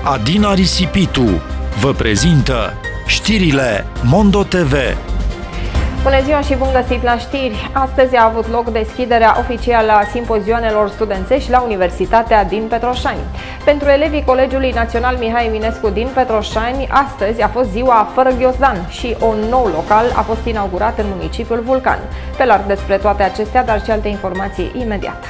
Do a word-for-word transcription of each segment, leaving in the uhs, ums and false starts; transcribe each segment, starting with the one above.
Adina Risipitu vă prezintă știrile Mondo T V. Bună ziua și bun găsit la știri! Astăzi a avut loc deschiderea oficială a simpozioanelor studențești la Universitatea din Petroșani. Pentru elevii Colegiului Național Mihai Eminescu din Petroșani, astăzi a fost ziua fără ghiozdan și un nou local a fost inaugurat în municipiul Vulcan. Pe larg despre toate acestea, dar și alte informații imediat.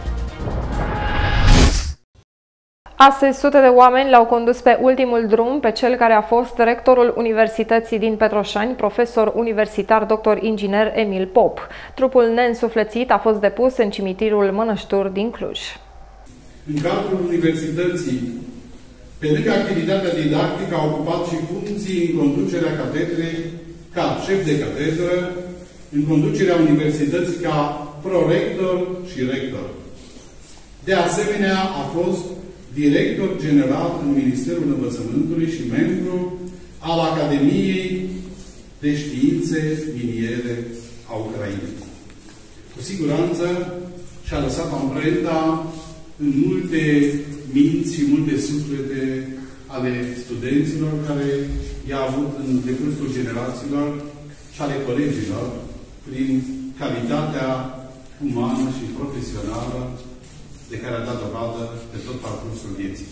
Astăzi, sute de oameni l-au condus pe ultimul drum pe cel care a fost rectorul Universității din Petroșani, profesor universitar doctor inginer Emil Pop. Trupul neînsuflețit a fost depus în cimitirul Mănăștur din Cluj. În cadrul Universității, pe lângă activitatea didactică, a ocupat și funcții în conducerea catedrei ca șef de catedră, în conducerea Universității ca prorector și rector. De asemenea, a fost director general în Ministerul Învățământului și membru al Academiei de Științe Miniere a Ucrainei. Cu siguranță și-a lăsat amprenta în multe minți și multe suflete ale studenților care i-a avut în decursul generațiilor și ale colegilor prin calitatea umană și profesională de care a dat dovadă pe tot parcursul vieții.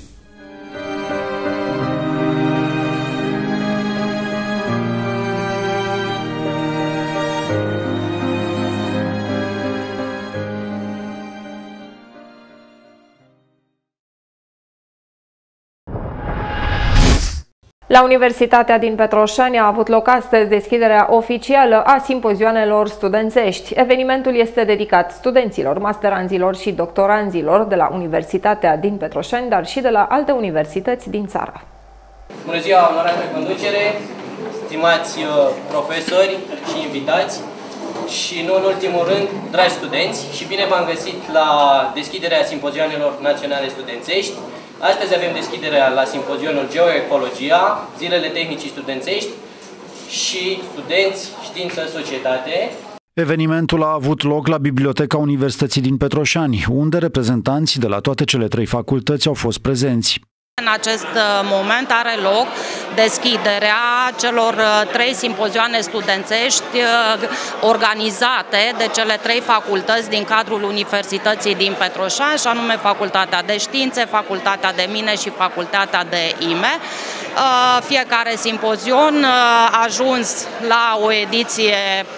La Universitatea din Petroșani a avut loc astăzi deschiderea oficială a simpozioanelor studențești. Evenimentul este dedicat studenților, masteranzilor și doctoranzilor de la Universitatea din Petroșani, dar și de la alte universități din țară. Bună ziua, onorată conducere, stimați profesori și invitați și, nu în ultimul rând, dragi studenți, și bine v-am găsit la deschiderea simpozioanelor naționale studențești. Astăzi avem deschiderea la simpozionul Geoecologia, Zilele Tehnicii Studențești și Studenți, Știință, Societate. Evenimentul a avut loc la Biblioteca Universității din Petroșani, unde reprezentanți de la toate cele trei facultăți au fost prezenți. În acest moment are loc deschiderea celor trei simpozioane studențești organizate de cele trei facultăți din cadrul Universității din Petroșani, și anume Facultatea de Științe, Facultatea de Mine și Facultatea de I M E. Fiecare simpozion a ajuns la o ediție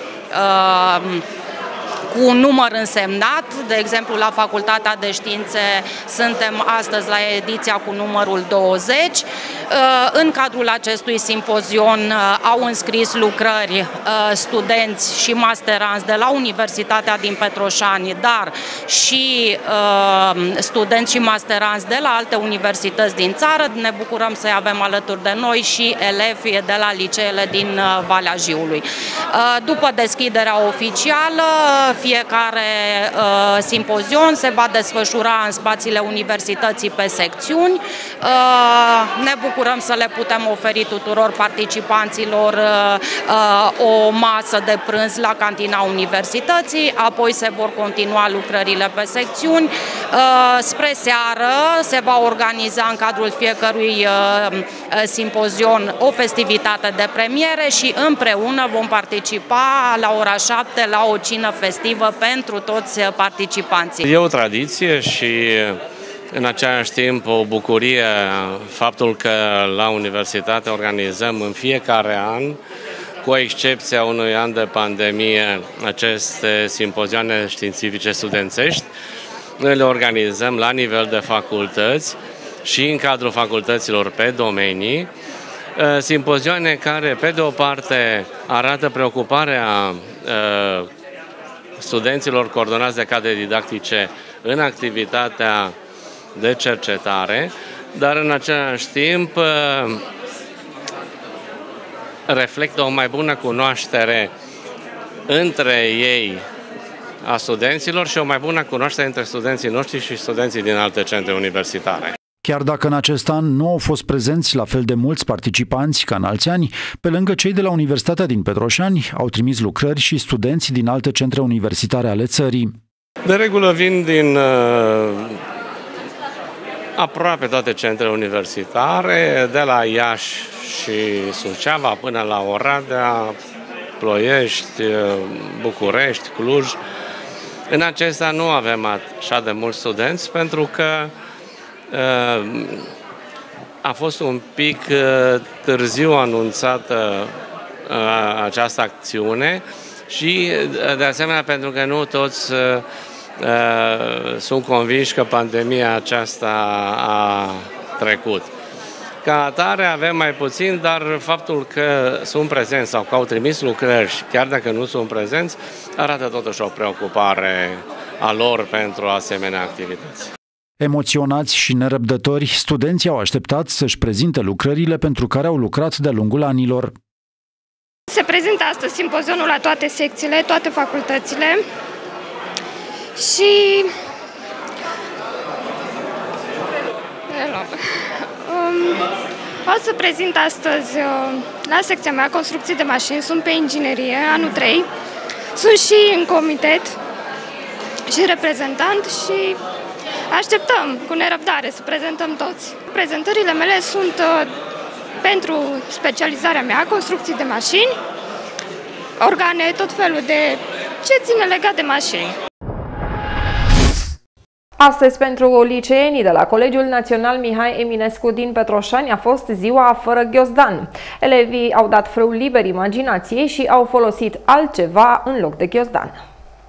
cu un număr însemnat. De exemplu, la Facultatea de Științe suntem astăzi la ediția cu numărul douăzeci. În cadrul acestui simpozion au înscris lucrări studenți și masteranți de la Universitatea din Petroșani, dar și studenți și masteranți de la alte universități din țară. Ne bucurăm să-i avem alături de noi și elevi de la liceele din Valea Jiului. După deschiderea oficială, fiecare uh, simpozion se va desfășura în spațiile universității pe secțiuni. Uh, ne bucurăm să le putem oferi tuturor participanților uh, uh, o masă de prânz la cantina universității, apoi se vor continua lucrările pe secțiuni. Uh, spre seară se va organiza în cadrul fiecărui uh, simpozion o festivitate de premiere și împreună vom participa la ora șapte la o cină festivă pentru toți participanții. E o tradiție și în același timp o bucurie faptul că la universitate organizăm în fiecare an, cu excepția unui an de pandemie, aceste simpozioane științifice studențești. Noi le organizăm la nivel de facultăți și în cadrul facultăților pe domenii. Simpozioane care, pe de o parte, arată preocuparea studenților coordonați de cadre didactice în activitatea de cercetare, dar în același timp reflectă o mai bună cunoaștere între ei a studenților și o mai bună cunoaștere între studenții noștri și studenții din alte centre universitare. Chiar dacă în acest an nu au fost prezenți la fel de mulți participanți ca în alți ani, pe lângă cei de la Universitatea din Petroșani au trimis lucrări și studenți din alte centre universitare ale țării. De regulă vin din uh, aproape toate centrele universitare, de la Iași și Suceava până la Oradea, Ploiești, București, Cluj. În acestea nu avem așa de mulți studenți pentru că a fost un pic târziu anunțată această acțiune și de asemenea pentru că nu toți sunt convinși că pandemia aceasta a trecut. Ca atare avem mai puțin, dar faptul că sunt prezenți sau că au trimis lucrări, chiar dacă nu sunt prezenți, arată totuși o preocupare a lor pentru asemenea activități. Emoționați și nerăbdători, studenții au așteptat să-și prezinte lucrările pentru care au lucrat de-a lungul anilor. Se prezintă astăzi simpozionul la toate secțiile, toate facultățile și um, o să prezint astăzi la secția mea construcții de mașini, sunt pe inginerie, anul trei, sunt și în comitet și reprezentant și așteptăm cu nerăbdare să prezentăm toți. Prezentările mele sunt pentru specializarea mea, construcții de mașini, organe, tot felul de ce ține legat de mașini. Astăzi, pentru liceenii de la Colegiul Național Mihai Eminescu din Petroșani a fost ziua fără ghiozdan. Elevii au dat frâu liber imaginației și au folosit altceva în loc de ghiozdan.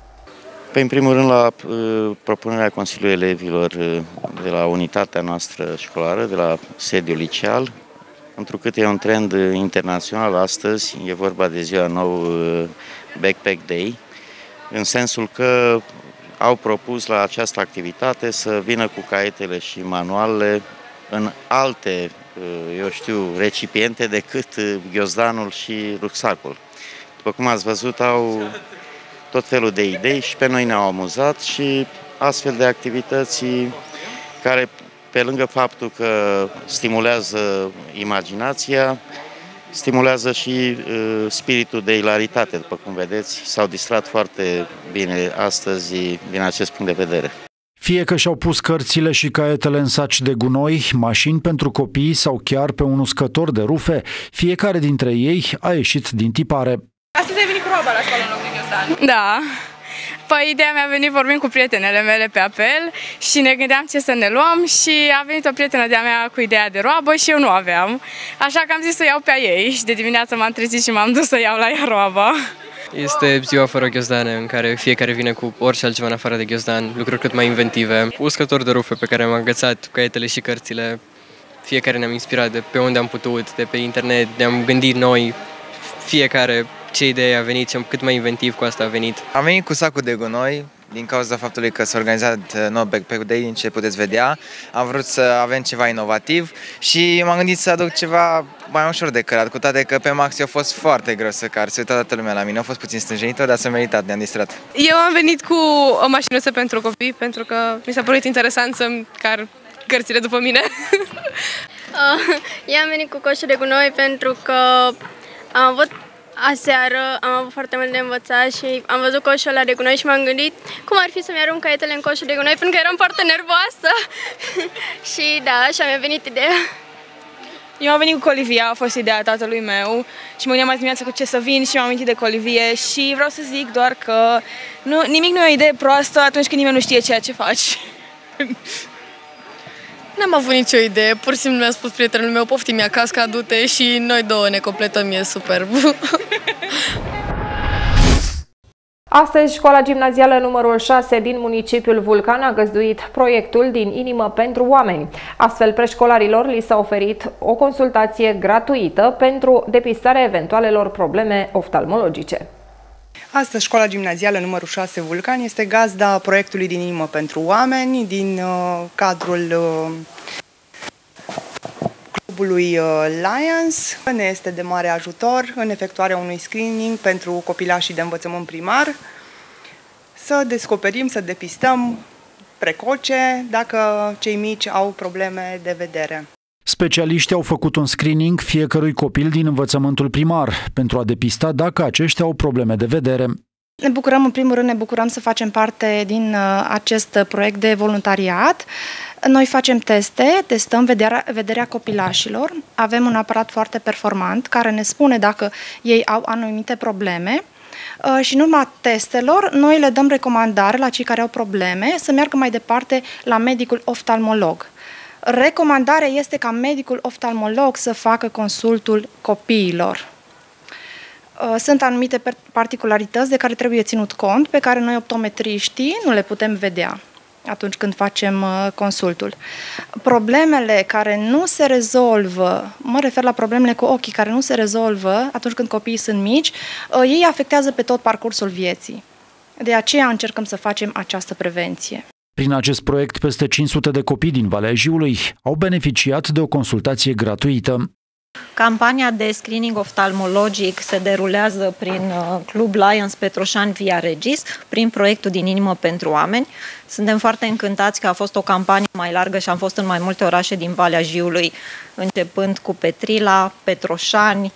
Pe, în primul rând, la uh, propunerea Consiliului Elevilor uh, de la unitatea noastră școlară, de la sediul liceal, întrucât e un trend internațional astăzi, e vorba de ziua nou uh, Backpack Day, în sensul că au propus la această activitate să vină cu caietele și manualele în alte, eu știu, recipiente decât ghiozdanul și rucsacul. După cum ați văzut, au tot felul de idei și pe noi ne-au amuzat și astfel de activități care, pe lângă faptul că stimulează imaginația, stimulează și uh, spiritul de ilaritate, după cum vedeți. S-au distrat foarte bine astăzi din acest punct de vedere. Fie că și-au pus cărțile și caietele în saci de gunoi, mașini pentru copii sau chiar pe un uscător de rufe, fiecare dintre ei a ieșit din tipare. Astăzi ai venit cu roba la școală în loc de ghiozdan? Da. Păi ideea mi-a venit vorbind cu prietenele mele pe apel și ne gândeam ce să ne luăm și a venit o prietenă de-a mea cu ideea de roabă și eu nu aveam. Așa că am zis să iau pe a ei și de dimineață m-am trezit și m-am dus să iau la ea roaba. Este ziua fără ghiozdane, în care fiecare vine cu orice altceva în afară de ghiozdan, lucruri cât mai inventive. Uscător de rufe pe care am agățat caietele și cărțile, fiecare ne-am inspirat de pe unde am putut, de pe internet, ne-am gândit noi, fiecare ce idee a venit și cât mai inventiv cu asta a venit. Am venit cu sacul de gunoi, din cauza faptului că s-a organizat nou Backpack Day, din ce puteți vedea. Am vrut să avem ceva inovativ și m-am gândit să aduc ceva mai ușor de cărat, cu toate că pe Maxi a fost foarte greu să car, se uita toată lumea la mine, a fost puțin stânjenitor, dar s-a meritat, ne-am distrat. Eu am venit cu o mașinuță pentru copii, pentru că mi s-a părut interesant să-mi car cărțile după mine. Eu am venit cu coșul de gunoi pentru că am avut aseară, am avut foarte mult de învățat și am văzut coșul ăla de gunoi și m-am gândit cum ar fi să-mi arunc caietele în coșul de gunoi, pentru că eram foarte nervoasă. Și da, așa mi-a venit ideea. Eu am venit cu colivia, a fost ideea tatălui meu și mă gândeam mai dimineața cu ce să vin și m-am amintit de colivie și vreau să zic doar că nu, nimic nu e o idee proastă atunci când nimeni nu știe ceea ce faci. N-am avut nicio idee, pur și simplu mi-a spus prietenul meu, poftim mi-a casca, du-te și noi două ne completăm, e superb. Astăzi, școala gimnazială numărul șase din municipiul Vulcan a găzduit proiectul Din inimă pentru oameni. Astfel, preșcolarilor li s-a oferit o consultație gratuită pentru depistarea eventualelor probleme oftalmologice. Astăzi, școala gimnazială numărul șase Vulcan este gazda proiectului Din inimă pentru oameni din uh, cadrul uh, clubului uh, Lions. Ne este de mare ajutor în efectuarea unui screening pentru copilașii de învățământ primar, să descoperim, să depistăm precoce dacă cei mici au probleme de vedere. Specialiștii au făcut un screening fiecărui copil din învățământul primar pentru a depista dacă aceștia au probleme de vedere. Ne bucurăm, în primul rând, ne bucurăm să facem parte din acest proiect de voluntariat. Noi facem teste, testăm vederea, vederea copilașilor, avem un aparat foarte performant care ne spune dacă ei au anumite probleme și în urma testelor noi le dăm recomandare la cei care au probleme să meargă mai departe la medicul oftalmolog. Recomandarea este ca medicul oftalmolog să facă consultul copiilor. Sunt anumite particularități de care trebuie ținut cont, pe care noi optometriștii nu le putem vedea atunci când facem consultul. Problemele care nu se rezolvă, mă refer la problemele cu ochii care nu se rezolvă atunci când copiii sunt mici, ei afectează pe tot parcursul vieții. De aceea încercăm să facem această prevenție. Prin acest proiect, peste cinci sute de copii din Valea Jiului au beneficiat de o consultație gratuită. Campania de screening oftalmologic se derulează prin Club Lions Petroșani Via Regis, prin proiectul Din inimă pentru oameni. Suntem foarte încântați că a fost o campanie mai largă și am fost în mai multe orașe din Valea Jiului, începând cu Petrila, Petroșani,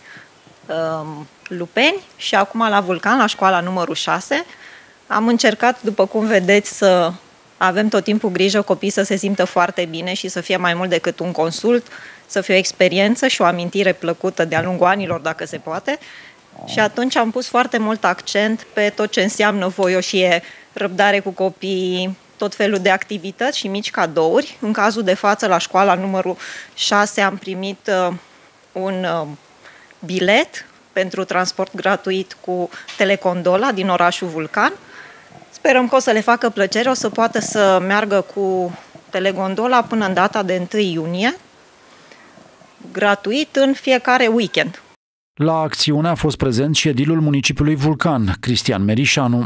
Lupeni și acum la Vulcan, la școala numărul șase. Am încercat, după cum vedeți, să avem tot timpul grijă copiii să se simtă foarte bine și să fie mai mult decât un consult, să fie o experiență și o amintire plăcută de-a lungul anilor, dacă se poate. Și atunci am pus foarte mult accent pe tot ce înseamnă voioșie, răbdare cu copiii, tot felul de activități și mici cadouri. În cazul de față, la școala numărul șase am primit uh, un uh, bilet pentru transport gratuit cu telecondola din orașul Vulcan. Sperăm că o să le facă plăcere, o să poată să meargă cu telegondola până în data de întâi iunie, gratuit în fiecare weekend. La acțiune a fost prezent și edilul municipiului Vulcan, Cristian Merișanu.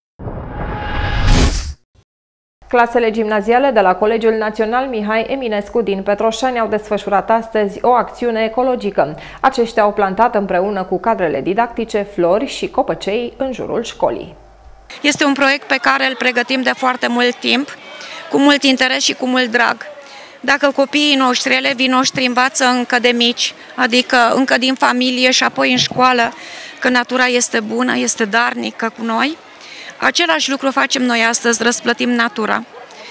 Clasele gimnaziale de la Colegiul Național Mihai Eminescu din Petroșani au desfășurat astăzi o acțiune ecologică. Aceștia au plantat împreună cu cadrele didactice flori și copăcei în jurul școlii. Este un proiect pe care îl pregătim de foarte mult timp, cu mult interes și cu mult drag. Dacă copiii noștri, elevii noștri învață încă de mici, adică încă din familie și apoi în școală, că natura este bună, este darnică cu noi, același lucru facem noi astăzi, răsplătim natura.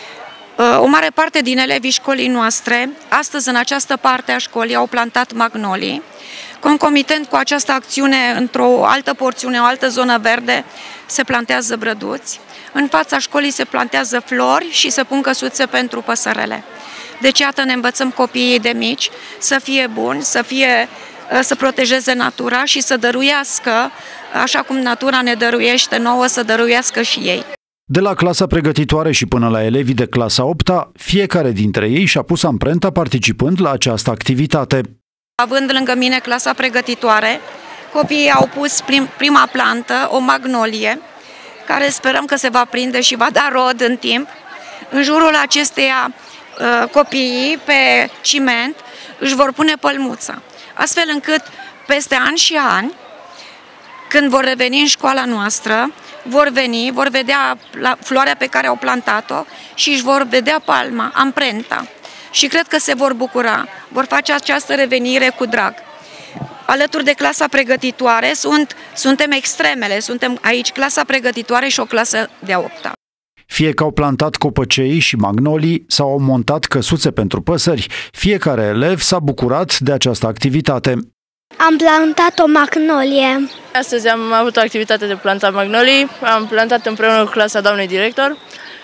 O mare parte din elevii școlii noastre, astăzi în această parte a școlii, au plantat magnolii. Concomitent cu această acțiune, într-o altă porțiune, o altă zonă verde, se plantează brăduți. În fața școlii se plantează flori și se pun căsuțe pentru păsărele. Deci, iată, ne învățăm copiii de mici să fie buni, să, fie, să protejeze natura și să dăruiască, așa cum natura ne dăruiește nouă, să dăruiască și ei. De la clasa pregătitoare și până la elevii de clasa a opta, fiecare dintre ei și-a pus amprenta participând la această activitate. Având lângă mine clasa pregătitoare, copiii au pus prim, prima plantă, o magnolie, care sperăm că se va prinde și va da rod în timp. În jurul acesteia, copiii pe ciment își vor pune pălmuța, astfel încât peste ani și ani, când vor reveni în școala noastră, vor veni, vor vedea floarea pe care au plantat-o și își vor vedea palma, amprenta. Și cred că se vor bucura, vor face această revenire cu drag. Alături de clasa pregătitoare sunt, suntem extremele, suntem aici clasa pregătitoare și o clasă de a opta. Fie că au plantat copăcei și magnolii sau au montat căsuțe pentru păsări, fiecare elev s-a bucurat de această activitate. Am plantat o magnolie. Astăzi am avut o activitate de plantat magnolii, am plantat împreună cu clasa doamnei director.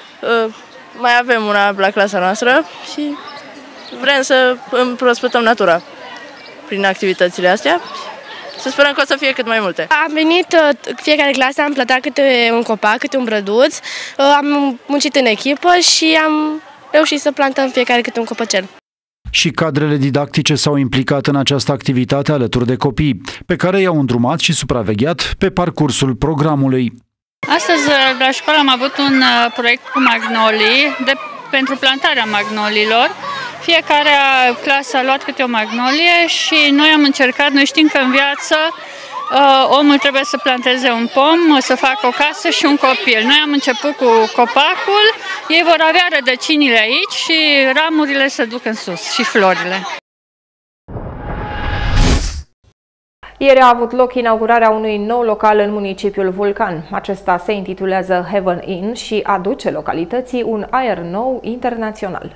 Mai avem una la clasa noastră și vrem să împrospătăm natura prin activitățile astea. Să sperăm că o să fie cât mai multe. Am venit fiecare clasă, am plantat câte un copac, câte un brăduț, am muncit în echipă și am reușit să plantăm fiecare câte un copăcel. Și cadrele didactice s-au implicat în această activitate alături de copii, pe care i-au îndrumat și supravegheat pe parcursul programului. Astăzi la școală am avut un proiect cu magnolii, de, pentru plantarea magnolilor. Fiecare clasă a luat câte o magnolie și noi am încercat, noi știm că în viață omul trebuie să planteze un pom, să facă o casă și un copil. Noi am început cu copacul, ei vor avea rădăcinile aici și ramurile se duc în sus și florile. Ieri a avut loc inaugurarea unui nou local în municipiul Vulcan. Acesta se intitulează Heaven Inn și aduce localității un aer nou internațional.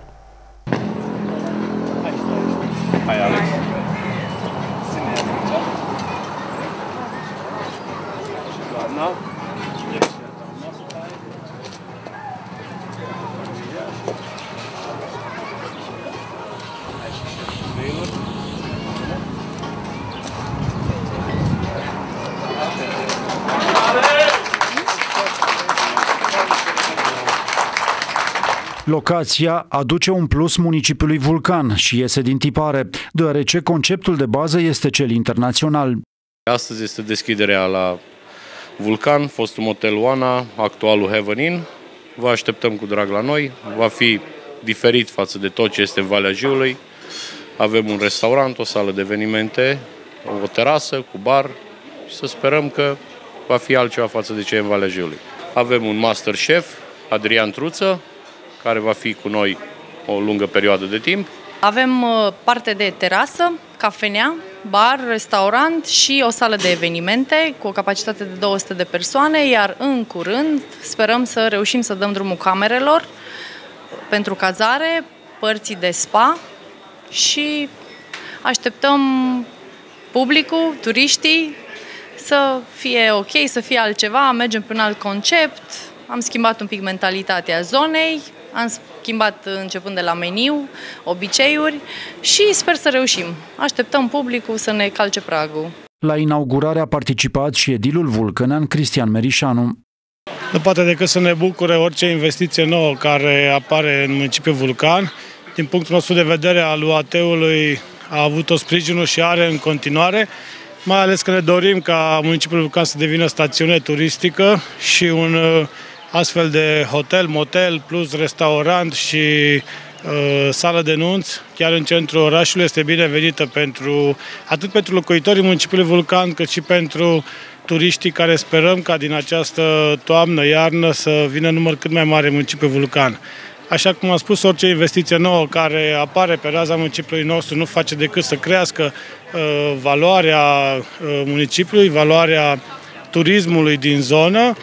Hai, Alex. Locația aduce un plus municipiului Vulcan și iese din tipare, deoarece conceptul de bază este cel internațional. Astăzi este deschiderea la Vulcan, fostul motel Oana, actualul Heaven Inn. Vă așteptăm cu drag la noi, va fi diferit față de tot ce este în Valea Jiului. Avem un restaurant, o sală de evenimente, o terasă cu bar și să sperăm că va fi altceva față de ce e în Valea Jiului. Avem un master chef, Adrian Truță, care va fi cu noi o lungă perioadă de timp. Avem parte de terasă, cafenea, bar, restaurant și o sală de evenimente cu o capacitate de două sute de persoane, iar în curând sperăm să reușim să dăm drumul camerelor pentru cazare, părții de spa și așteptăm publicul, turiștii să fie ok, să fie altceva, mergem pe un alt concept, am schimbat un pic mentalitatea zonei, am schimbat începând de la meniu, obiceiuri și sper să reușim. Așteptăm publicul să ne calce pragul. La inaugurare a participat și edilul vulcănean Cristian Merișanu. Nu poate decât să ne bucure orice investiție nouă care apare în municipiul Vulcan. Din punctul nostru de vedere al U A T-ului a avut-o sprijinul și are în continuare, mai ales că ne dorim ca municipiul Vulcan să devină stațiune turistică și un astfel de hotel, motel, plus restaurant și uh, sală de nunți, chiar în centrul orașului, este binevenită pentru, atât pentru locuitorii municipiului Vulcan, cât și pentru turiștii care sperăm ca din această toamnă-iarnă să vină număr cât mai mare în municipiul Vulcan. Așa cum am spus, orice investiție nouă care apare pe raza municipiului nostru nu face decât să crească uh, valoarea uh, municipiului, valoarea turismului din zonă.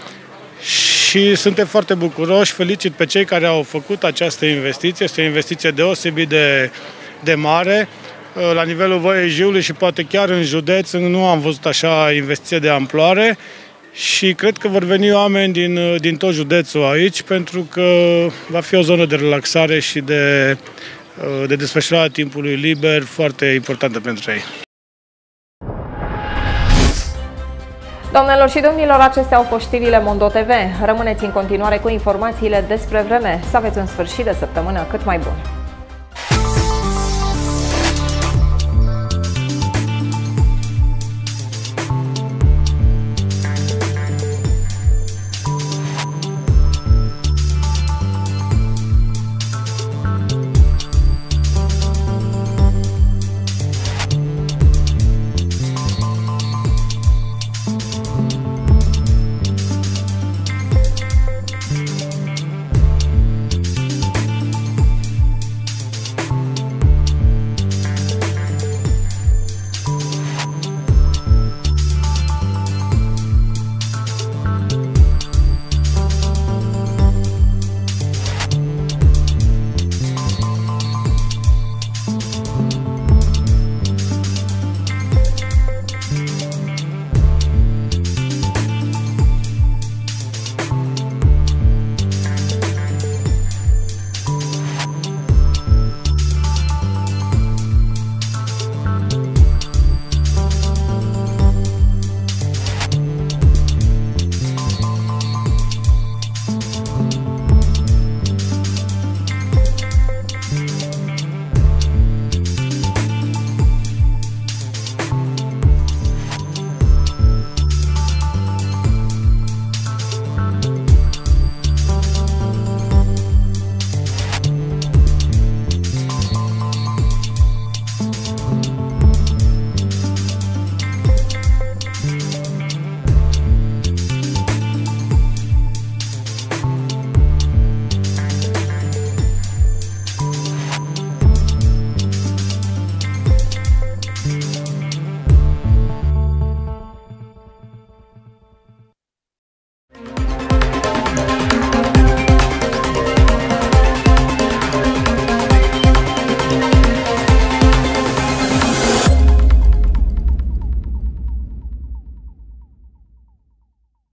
Și suntem foarte bucuroși, felicit pe cei care au făcut această investiție. Este o investiție deosebit de, de mare. La nivelul Văii Jiului și poate chiar în județ nu am văzut așa investiție de amploare și cred că vor veni oameni din, din tot județul aici pentru că va fi o zonă de relaxare și de, de desfășurare a timpului liber foarte importantă pentru ei. Doamnelor și domnilor, acestea au fost știrile Mondo T V. Rămâneți în continuare cu informațiile despre vreme. Să aveți un sfârșit de săptămână cât mai bun.